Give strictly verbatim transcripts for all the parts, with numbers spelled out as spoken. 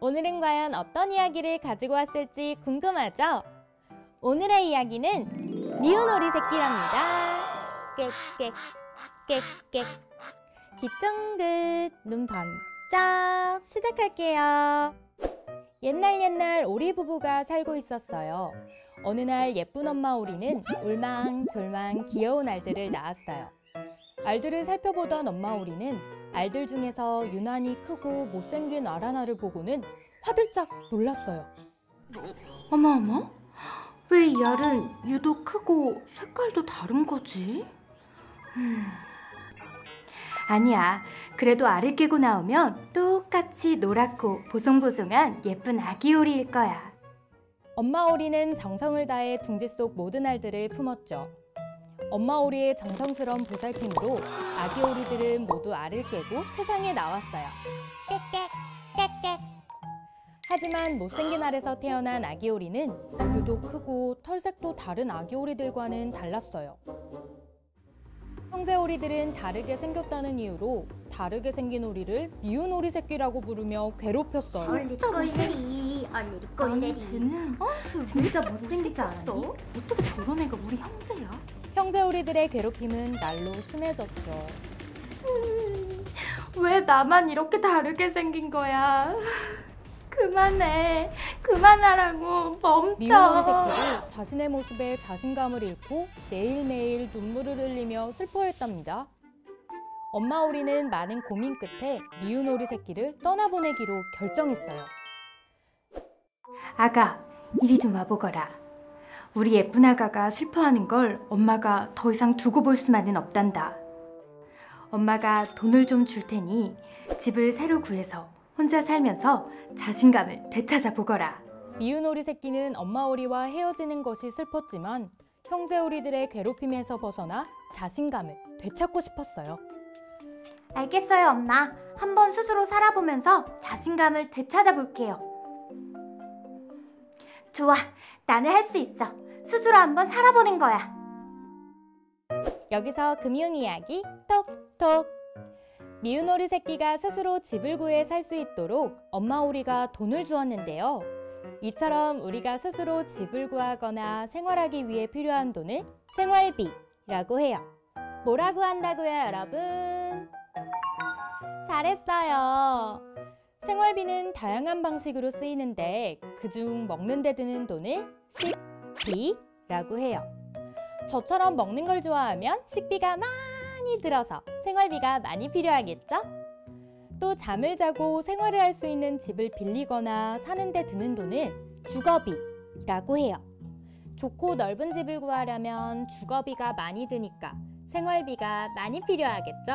오늘은 과연 어떤 이야기를 가지고 왔을지 궁금하죠? 오늘의 이야기는 미운 오리 새끼랍니다. 깨깨 깨깨 귀 쫑긋 눈 번쩍 시작할게요. 옛날 옛날 오리 부부가 살고 있었어요. 어느 날 예쁜 엄마 오리는 울망졸망 귀여운 알들을 낳았어요. 알들을 살펴보던 엄마 오리는 알들 중에서 유난히 크고 못생긴 알 하나를 보고는 화들짝 놀랐어요. 어머 어머? 왜 이 알은 유독 크고 색깔도 다른 거지? 음... 아니야. 그래도 알을 깨고 나오면 똑같이 노랗고 보송보송한 예쁜 아기 오리일 거야. 엄마 오리는 정성을 다해 둥지 속 모든 알들을 품었죠. 엄마 오리의 정성스러운 보살핌으로 아기 오리들은 모두 알을 깨고 세상에 나왔어요. 깨깨 깨깨. 하지만 못생긴 알에서 태어난 아기 오리는 유독 크고 털색도 다른 아기 오리들과는 달랐어요. 형제 오리들은 다르게 생겼다는 이유로 다르게 생긴 오리를 미운 오리 새끼라고 부르며 괴롭혔어요. 진짜 꼴내리 언니 꼴내리. 쟤는 어? 진짜 못생기지 않았니? 어떻게 저런 애가 우리 형제야? 형제 오리들의 괴롭힘은 날로 심해졌죠. 음, 왜 나만 이렇게 다르게 생긴 거야? 그만해. 그만하라고. 멈춰. 미운 오리 새끼는 자신의 모습에 자신감을 잃고 매일매일 눈물을 흘리며 슬퍼했답니다. 엄마 오리는 많은 고민 끝에 미운 오리 새끼를 떠나보내기로 결정했어요. 아가, 이리 좀 와보거라. 우리 예쁜 아가가 슬퍼하는 걸 엄마가 더 이상 두고 볼 수만은 없단다. 엄마가 돈을 좀 줄 테니 집을 새로 구해서 혼자 살면서 자신감을 되찾아 보거라. 미운 오리 새끼는 엄마 오리와 헤어지는 것이 슬펐지만 형제 오리들의 괴롭힘에서 벗어나 자신감을 되찾고 싶었어요. 알겠어요, 엄마. 한번 스스로 살아보면서 자신감을 되찾아 볼게요. 좋아, 나는 할 수 있어. 스스로 한번 살아보는 거야. 여기서 금융 이야기 톡톡. 미운 오리 새끼가 스스로 집을 구해 살 수 있도록 엄마 오리가 돈을 주었는데요. 이처럼 우리가 스스로 집을 구하거나 생활하기 위해 필요한 돈을 생활비라고 해요. 뭐라고 한다고요, 여러분? 잘했어요. 생활비는 다양한 방식으로 쓰이는데 그중 먹는 데 드는 돈을 식비라고 해요. 저처럼 먹는 걸 좋아하면 식비가 많이 들어서 생활비가 많이 필요하겠죠? 또 잠을 자고 생활을 할 수 있는 집을 빌리거나 사는 데 드는 돈을 주거비라고 해요. 좋고 넓은 집을 구하려면 주거비가 많이 드니까 생활비가 많이 필요하겠죠?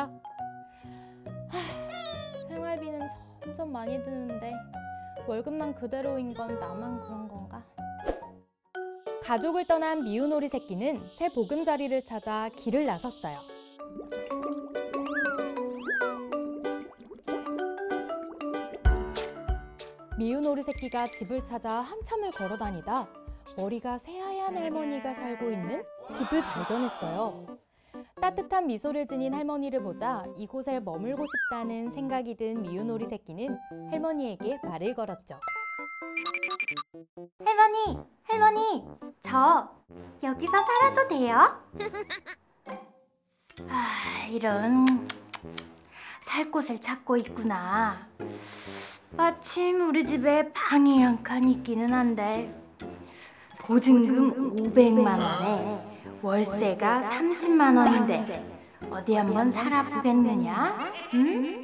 하, 생활비는 점점 많이 드는데 월급만 그대로인 건 나만 그런 건가? 가족을 떠난 미운 오리 새끼는 새 보금자리를 찾아 길을 나섰어요. 미운 오리 새끼가 집을 찾아 한참을 걸어 다니다 머리가 새하얀 할머니가 살고 있는 집을 발견했어요. 따뜻한 미소를 지닌 할머니를 보자 이곳에 머물고 싶다는 생각이 든 미운 오리 새끼는 할머니에게 말을 걸었죠. 할머니, 할머니, 저 여기서 살아도 돼요? 아, 이런, 살 곳을 찾고 있구나. 마침 우리 집에 방이 한 칸 있기는 한데 보증금 오백만 원에 월세가 삼십만 원인데 어디 한번 살아보겠느냐? 응?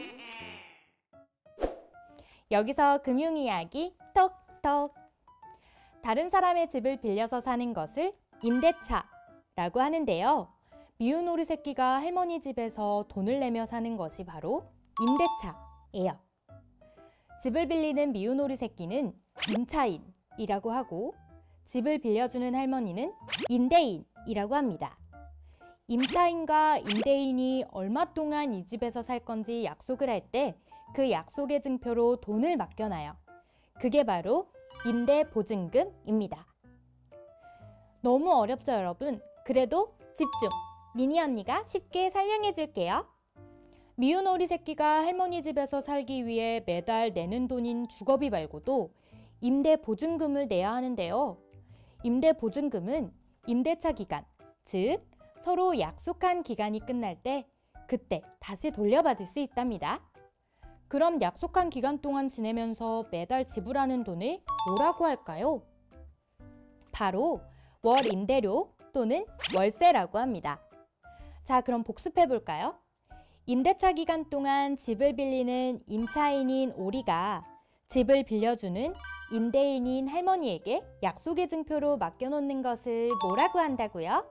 여기서 금융 이야기 톡톡. 다른 사람의 집을 빌려서 사는 것을 임대차라고 하는데요. 미운 오리 새끼가 할머니 집에서 돈을 내며 사는 것이 바로 임대차예요. 집을 빌리는 미운 오리 새끼는 임차인이라고 하고 집을 빌려주는 할머니는 임대인이라고 합니다. 임차인과 임대인이 얼마 동안 이 집에서 살 건지 약속을 할 때 그 약속의 증표로 돈을 맡겨놔요. 그게 바로 임대보증금입니다. 너무 어렵죠, 여러분? 그래도 집중! 미니 언니가 쉽게 설명해 줄게요. 미운 오리 새끼가 할머니 집에서 살기 위해 매달 내는 돈인 주거비 말고도 임대 보증금을 내야 하는데요. 임대 보증금은 임대차 기간, 즉 서로 약속한 기간이 끝날 때 그때 다시 돌려받을 수 있답니다. 그럼 약속한 기간 동안 지내면서 매달 지불하는 돈을 뭐라고 할까요? 바로 월 임대료 또는 월세라고 합니다. 자, 그럼 복습해 볼까요? 임대차 기간 동안 집을 빌리는 임차인인 오리가 집을 빌려주는 임대인인 할머니에게 약속의 증표로 맡겨놓는 것을 뭐라고 한다고요?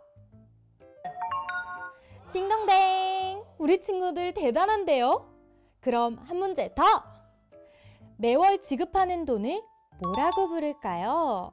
딩동댕! 우리 친구들 대단한데요? 그럼 한 문제 더! 매월 지급하는 돈을 뭐라고 부를까요?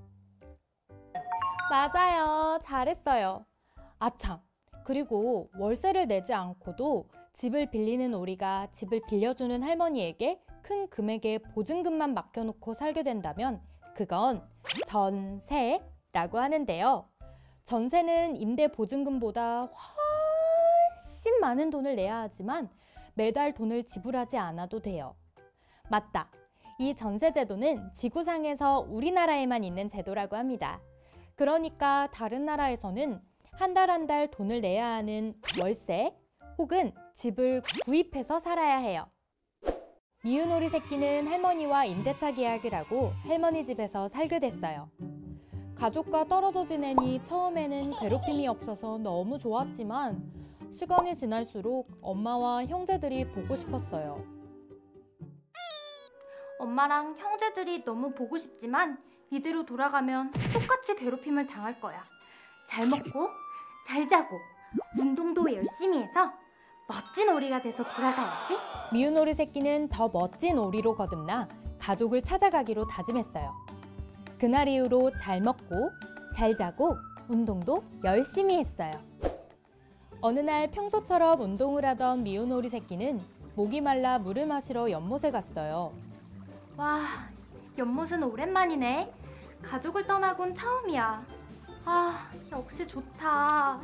맞아요. 잘했어요. 아참! 그리고 월세를 내지 않고도 집을 빌리는 오리가 집을 빌려주는 할머니에게 큰 금액의 보증금만 맡겨놓고 살게 된다면 그건 전세라고 하는데요. 전세는 임대 보증금보다 훨씬 많은 돈을 내야 하지만 매달 돈을 지불하지 않아도 돼요. 맞다. 이 전세 제도는 지구상에서 우리나라에만 있는 제도라고 합니다. 그러니까 다른 나라에서는 한 달 한 달 돈을 내야 하는 월세 혹은 집을 구입해서 살아야 해요. 미운 오리 새끼는 할머니와 임대차 계약을 하고 할머니 집에서 살게 됐어요. 가족과 떨어져 지내니 처음에는 괴롭힘이 없어서 너무 좋았지만 시간이 지날수록 엄마와 형제들이 보고 싶었어요. 엄마랑 형제들이 너무 보고 싶지만 이대로 돌아가면 똑같이 괴롭힘을 당할 거야. 잘 먹고 잘 자고 운동도 열심히 해서 멋진 오리가 돼서 돌아가야지. 미운 오리 새끼는 더 멋진 오리로 거듭나 가족을 찾아가기로 다짐했어요. 그날 이후로 잘 먹고 잘 자고 운동도 열심히 했어요. 어느 날 평소처럼 운동을 하던 미운 오리 새끼는 목이 말라 물을 마시러 연못에 갔어요. 와, 연못은 오랜만이네. 가족을 떠나곤 처음이야. 아, 역시 좋다.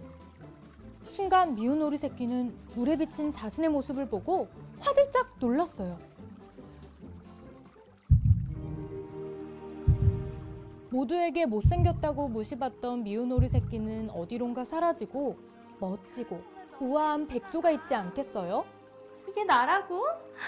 순간 미운 오리 새끼는 물에 비친 자신의 모습을 보고 화들짝 놀랐어요. 모두에게 못생겼다고 무시받던 미운 오리 새끼는 어디론가 사라지고 멋지고 우아한 백조가 있지 않겠어요? 이게 나라고?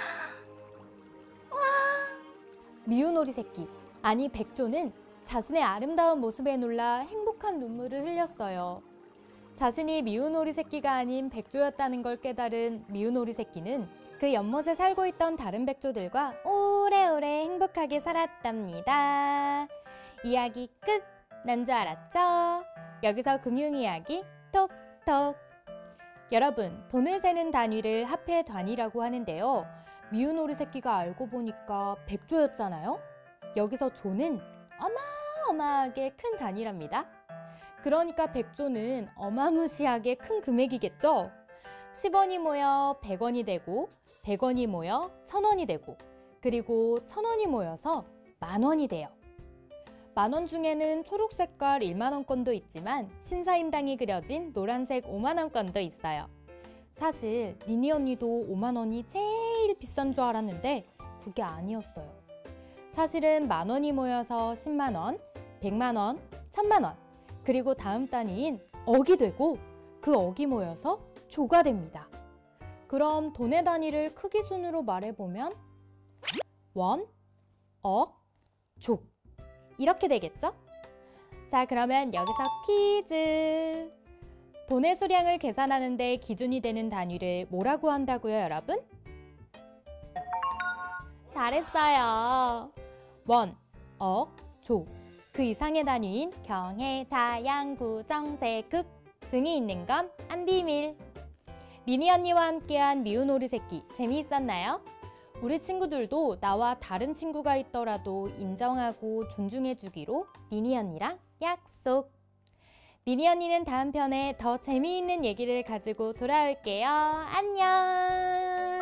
와. 미운 오리 새끼, 아니 백조는 자신의 아름다운 모습에 놀라 행복한 눈물을 흘렸어요. 자신이 미운 오리 새끼가 아닌 백조였다는 걸 깨달은 미운 오리 새끼는 그 연못에 살고 있던 다른 백조들과 오래오래 행복하게 살았답니다. 이야기 끝! 난 줄 알았죠? 여기서 금융 이야기 톡톡! 여러분, 돈을 세는 단위를 화폐 단위라고 하는데요. 미운 오리 새끼가 알고 보니까 백조였잖아요? 여기서 조는 어마어마하게 큰 단위랍니다. 그러니까 백조는 어마무시하게 큰 금액이겠죠? 십 원이 모여 백 원이 되고 백 원이 모여 천 원이 되고 그리고 천 원이 모여서 만 원이 돼요. 만 원 중에는 초록 색깔 일만 원권도 있지만 신사임당이 그려진 노란색 오만 원권도 있어요. 사실 니니 언니도 오만 원이 제일 비싼 줄 알았는데 그게 아니었어요. 사실은 만 원이 모여서 십만 원, 백만 원, 천만 원 그리고 다음 단위인 억이 되고 그 억이 모여서 조가 됩니다. 그럼 돈의 단위를 크기 순으로 말해보면 원, 억, 조 이렇게 되겠죠? 자, 그러면 여기서 퀴즈! 돈의 수량을 계산하는 데 기준이 되는 단위를 뭐라고 한다고요, 여러분? 잘했어요! 원, 억, 조 그 이상의 단위인 경해, 자양, 구정, 제, 극 등이 있는 건 안 비밀! 니니 언니와 함께한 미운 오리 새끼 재미있었나요? 우리 친구들도 나와 다른 친구가 있더라도 인정하고 존중해주기로 니니 언니랑 약속! 니니 언니는 다음 편에 더 재미있는 얘기를 가지고 돌아올게요. 안녕!